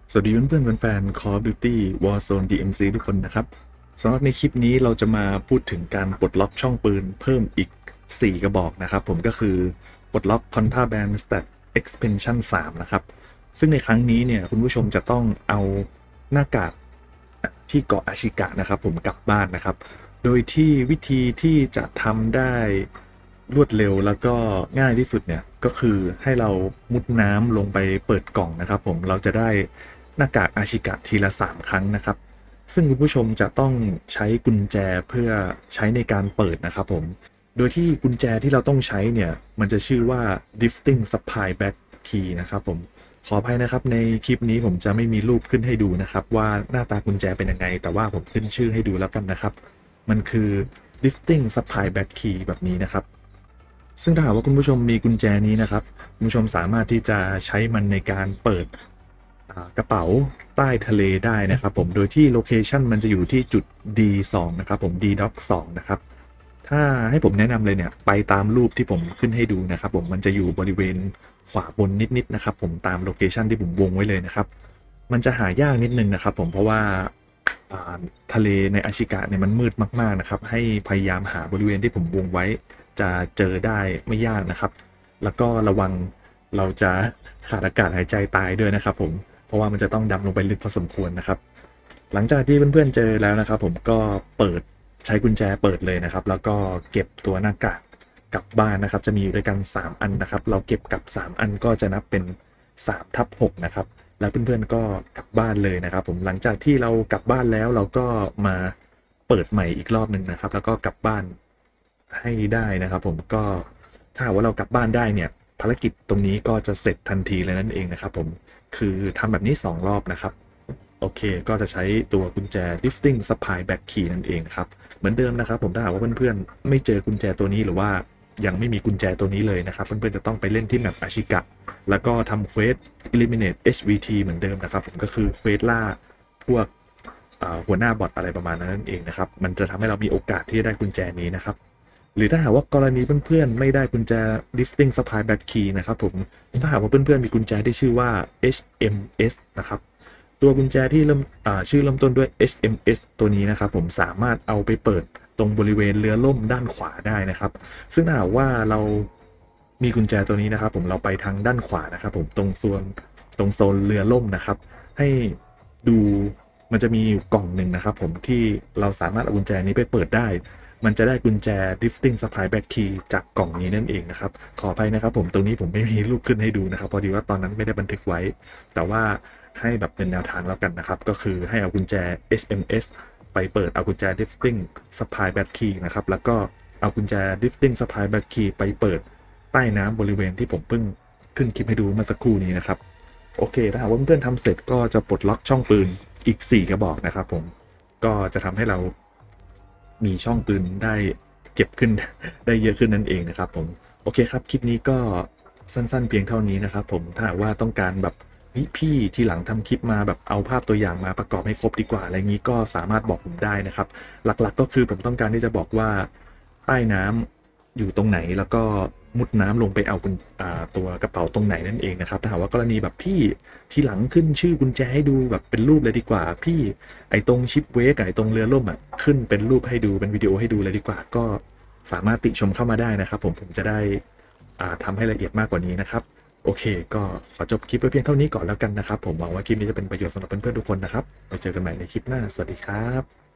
สวัสดีเพื่อนๆแฟนๆ Call of Duty Warzone DMC ทุกคนนะครับสำหรับในคลิปนี้เราจะมาพูดถึงการปลดล็อกช่องปืนเพิ่มอีก 4 กระบอกนะครับผมก็คือปลดล็อก Contraband Stat Expansion 3 นะครับซึ่งในครั้งนี้เนี่ยคุณผู้ชมจะต้องเอาหน้ากากที่เกาะอาชิกะนะครับผมกลับบ้านนะครับโดยที่วิธีที่จะทำได้รวดเร็วแล้วก็ง่ายที่สุดเนี่ยก็คือให้เรามุดน้ำลงไปเปิดกล่องนะครับผมเราจะได้หน้ากากอาชิกะทีละ3 ครั้งนะครับซึ่งคุณผู้ชมจะต้องใช้กุญแจเพื่อใช้ในการเปิดนะครับผมโดยที่กุญแจที่เราต้องใช้เนี่ยมันจะชื่อว่า Drifting Supply Back Key นะครับผมขออภัยนะครับในคลิปนี้ผมจะไม่มีรูปขึ้นให้ดูนะครับว่าหน้าตากุญแจเป็นยังไงแต่ว่าผมขึ้นชื่อให้ดูแล้วกันนะครับมันคือ Drifting Supply Back Key แบบนี้นะครับซึ่งถ้าหากว่าคุณผู้ชมมีกุญแจนี้นะครับคุณผู้ชมสามารถที่จะใช้มันในการเปิดกระเป๋าใต้ทะเลได้นะครับผมโดยที่โลเคชันมันจะอยู่ที่จุด D2 นะครับผม D-Dock 2นะครับถ้าให้ผมแนะนำเลยเนี่ยไปตามรูปที่ผมขึ้นให้ดูนะครับผมมันจะอยู่บริเวณขวาบนนิดๆนะครับผมตามโลเคชันที่ผมวงไว้เลยนะครับมันจะหายากนิดนึงนะครับผมเพราะว่าทะเลในอาชิกะเนี่ยมันมืดมากๆนะครับให้พยายามหาบริเวณที่ผมวงไว้จะเจอได้ไม่ยากนะครับแล้วก็ระวังเราจะขาดอากาศหายใจตายด้วยนะครับผมเพราะว่ามันจะต้องดำลงไปลึกพอสมควรนะครับหลังจากที่เพื่อนๆเจอแล้วนะครับผมก็ใช้กุญแจเปิดเลยนะครับแล้วก็เก็บตัวหน้ากากกลับบ้านนะครับจะมีอยู่ด้วยกัน3 อันนะครับเราเก็บกลับ3 อันก็จะนับเป็น3/6นะครับแล้วเพื่อนๆก็กลับบ้านเลยนะครับผมหลังจากที่เรากลับบ้านแล้วเราก็มาเปิดใหม่อีกรอบหนึ่งนะครับแล้วก็กลับบ้านให้ได้นะครับผมก็ถ้าว่าเรากลับบ้านได้เนี่ยภารกิจตรงนี้ก็จะเสร็จทันทีเลยนั่นเองนะครับผมคือทำแบบนี้2 รอบนะครับโอเคก็จะใช้ตัวกุญแจ Drifting Supply Back Key นั่นเองครับเหมือนเดิมนะครับผมถ้าหากว่าเพื่อนๆไม่เจอกุญแจตัวนี้หรือว่ายังไม่มีกุญแจตัวนี้เลยนะครับเพื่อนๆจะต้องไปเล่นที่แมปอาชิกะแล้วก็ทำเควส Eliminate HVT เหมือนเดิมนะครับผมก็คือเควสล่าพวกหัวหน้าบอทอะไรประมาณนั้นนั่นเองนะครับมันจะทำให้เรามีโอกาสที่จะได้กุญแจนี้นะครับหรือถ้าหากว่ากรณีเพื่อนๆไม่ได้กุญแจ Drifting Supply Back Key นะครับผมถ้าหากว่าเพื่อนๆมีกุญแจที่ชื่อว่า HMS นะครับตัวกุญแจที่ชื่อเริ่มต้นด้วย HMS ตัวนี้นะครับผมสามารถเอาไปเปิดตรงบริเวณเรือล่มด้านขวาได้นะครับซึ่งถ้าหากว่าเรามีกุญแจตัวนี้นะครับผมเราไปทางด้านขวานะครับผมตรงโซนเรือล่มนะครับให้ดูมันจะมีอยู่กล่องหนึ่งนะครับผมที่เราสามารถเอากุญแจนี้ไปเปิดได้มันจะได้กุญแจ Drifting Supply Back Key จากกล่องนี้นั่นเองนะครับขออภัยนะครับผมตรงนี้ผมไม่มีรูปขึ้นให้ดูนะครับพอดีว่าตอนนั้นไม่ได้บันทึกไว้แต่ว่าให้แบบเป็นแนวทางแล้วกันนะครับก็คือให้เอากุญแจ HMS ไปเปิดเอากุญแจ Drifting Supply Back Key นะครับแล้วก็เอากุญแจ Drifting Supply Back Key ไปเปิดใต้น้ำบริเวณที่ผมเพิ่งขึ้นคลิปให้ดูเมื่อสักครู่นี้นะครับโอเคถ้าหากว่าเพื่อนๆทำเสร็จก็จะปลดล็อกช่องปืนอีก4 กระบอกนะครับผมก็จะทำให้เรามีช่องปืนได้เก็บขึ้น ได้เยอะขึ้นนั่นเองนะครับผมโอเคครับคลิปนี้ก็สั้นๆเพียงเท่านี้นะครับผมถ้าหากว่าต้องการแบบพี่ทีหลังทำคลิปมาแบบเอาภาพตัวอย่างมาประกอบให้ครบดีกว่าอะไรงี้ก็สามารถบอกผมได้นะครับหลักๆก็คือผมต้องการที่จะบอกว่าใต้น้ำอยู่ตรงไหนแล้วก็มุดน้ำลงไปเอาตัวกระเป๋าตรงไหนนั่นเองนะครับถ้าหากว่ากรณีแบบพี่ทีหลังขึ้นชื่อกุญแจให้ดูแบบเป็นรูปเลยดีกว่าพี่ไอตรงชิปเวกไอตรงเรือล่มอ่ะขึ้นเป็นรูปให้ดูเป็นวิดีโอให้ดูเลยดีกว่าก็สามารถติชมเข้ามาได้นะครับผมจะได้ทำให้ละเอียดมากกว่านี้นะครับโอเคก็ขอจบคลิปไว้เพียงเท่านี้ก่อนแล้วกันนะครับผมหวังว่าคลิปนี้จะเป็นประโยชน์สำหรับเพื่อนๆทุกคนนะครับไว้เจอกันใหม่ในคลิปหน้าสวัสดีครับ